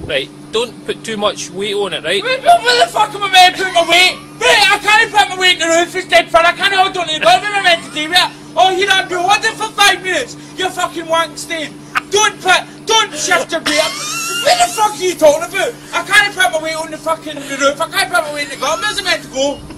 Right, don't put too much weight on it, right? Where the fuck am I meant to put my weight? Right, I can't put my weight in the roof instead for I can't hold on to the door. What am I meant to do with it? Oh, here I've been holding for 5 minutes. You fucking wank stain. Don't shift your weight up. What the fuck are you talking about? I can't put my weight on the fucking roof. I can't put my weight in the gutter. Where's it meant to go?